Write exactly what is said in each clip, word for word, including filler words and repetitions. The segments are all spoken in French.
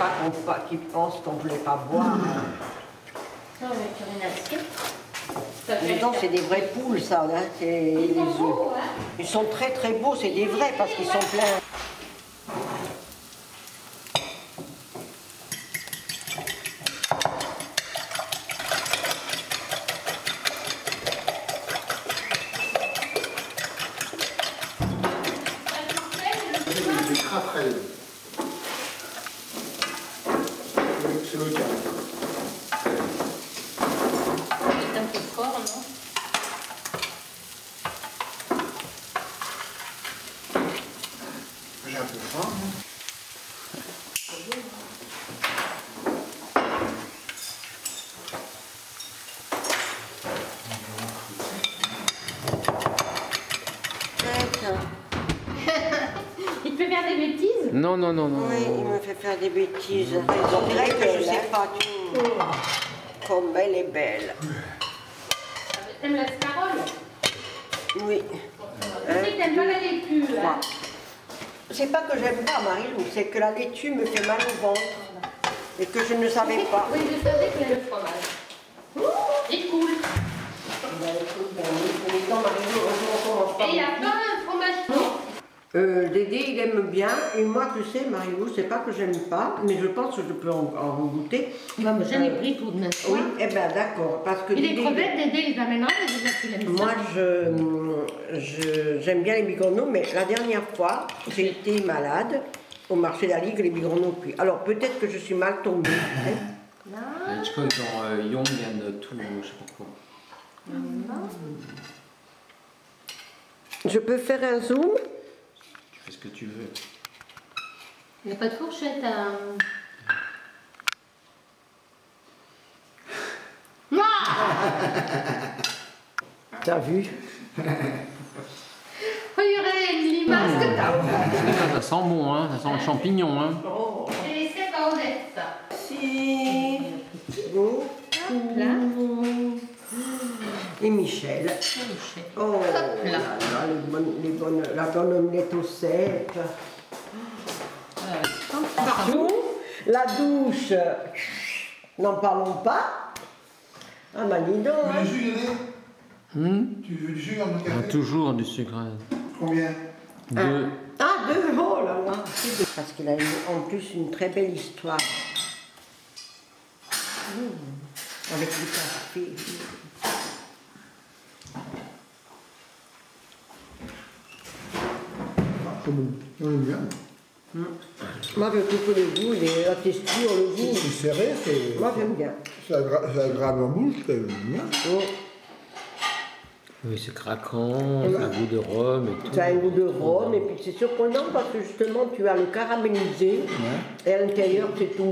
pas qu'on pas, qu'ils pensent qu'on ne voulait pas boire. Non, mais tu as une assiette. Les dents, c'est des vraies poules, ça, hein, les Ils sont œufs. beaux, hein. Ils sont très très beaux, c'est des vrais parce qu'ils sont pleins. Des crapelles. C'est le cas. C'est un peu fort, non? J'ai un peu faim. Il te fait faire des bêtises? Non, non, non, non. Oui, il me fait faire des bêtises. On dirait que je sais pas tout. Comme elle est belle. T'aimes la scarole? Oui. Tu sais que t'aimes pas la laitue, hein? C'est pas que j'aime pas, Marie-Lou, c'est que la laitue me fait mal au ventre. Et que je ne savais pas. Oui, je savais qu'il y a le fromage. Il coule. Ben, écoute, ben, oui, les dents, Marie-Lou, heureusement qu'on mange pas. Et il y a pas un fromage, non? Euh, Dédé, il aime bien. Et moi, tu sais, Marie-Lou, c'est pas que j'aime pas, mais je pense que je peux en, en goûter. Bah, moi, j'en ai Euh, pris tout de même. Oui, eh ben d'accord. Parce que Et les Dédé, crevettes, Dédé, les amènera, mais déjà qu'il aime ça. moi, je, je- j'aime bien les bigorneaux, mais la dernière fois, j'ai été malade au marché de la Ligue, les bigorneaux cuits. Alors, peut-être que je suis mal tombée. hein. Non. Hitchcock dans euh, Young and tout, je sais pas quoi. Non. Je peux faire un zoom? Tu fais ce que tu veux. Il n'y a pas de fourchette à... T'as vu? Oh, il y aurait une limace que t'as. Ah, ça sent bon, hein, ça sent le champignon. Hein. Oh, J'ai laissé pas honnête, ça. si. Beau. Hop là. Et Michel. Oh, là là, les bonnes, les bonnes, la bonne omelette au cèpe. Partout. La douche. N'en parlons pas. Ah, bah dis donc. Tu hein. veux du jus, Dédé? Hmm Tu veux du jus dans mon Ah, café? toujours du sucre. Combien? Deux. Ah, deux, oh là là. Parce qu'il a une- en plus une très belle histoire. Mmh. Avec le café. C'est bon. On aime bien. Moi, je trouve que le goût, les- la texture, le goût. C'est serré, c'est. Moi, j'aime bien. C'est agra- c'est agréable en bouche, c'est bien. Oh, Oui, c'est craquant, ça a un goût de rhum et tout. ça a un goût de rhum, et puis c'est surprenant parce que justement, tu as le caramélisé, Ouais. et à l'intérieur, c'est tout.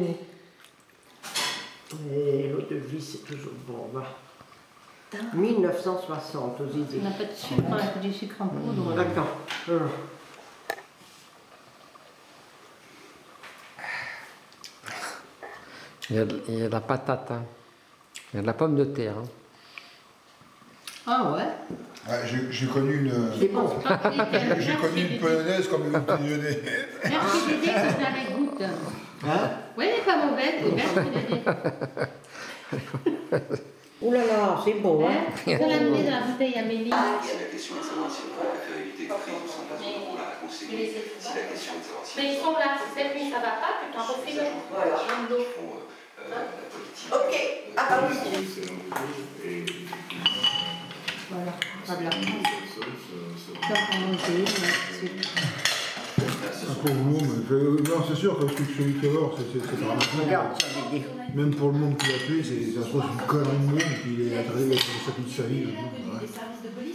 Et l'eau de vie, c'est toujours bon. Va. mille neuf cent soixante aux idées. On n'a pas de sucre, on a que du sucre en poudre. D'accord. Hum. Il y, a, de- il y a de la patate, hein. Il y a de la pomme de terre. Hein. Ah ouais? Ouais, j'ai- j'ai connu une. C'est bon. J'ai j'ai connu une polonaise comme une petit déjeuner. Merci Dédé, c'est la régoute. Hein? Oui, elle n'est pas mauvaise, merci Dédé. Ouh là là, c'est bon. Hein? Hein? Tu peux l'amener dans la bouteille Amélie. Si la question est de savoir si on préfère éviter de crise ou sans pas trop, la réponse est oui. Si la question est de savoir si Mais ils sont là, si cette nuit ça va pas, tu t'en refiles un Voilà. d'eau. font euh, la politique. Ok. Ah bah oui. Voilà, on va de la prendre. Donc on mange une, c'est... Ah, pour le monde, je- non, c'est sûr que celui qui est mort, c'est c'est- c'est dramatique. Regarde ça, Dédé. Même pour le monde qui l'a tué, c'est ça se trouve une connerie de monde, puis il est arrivé avec ça toute sa vie. Ouais.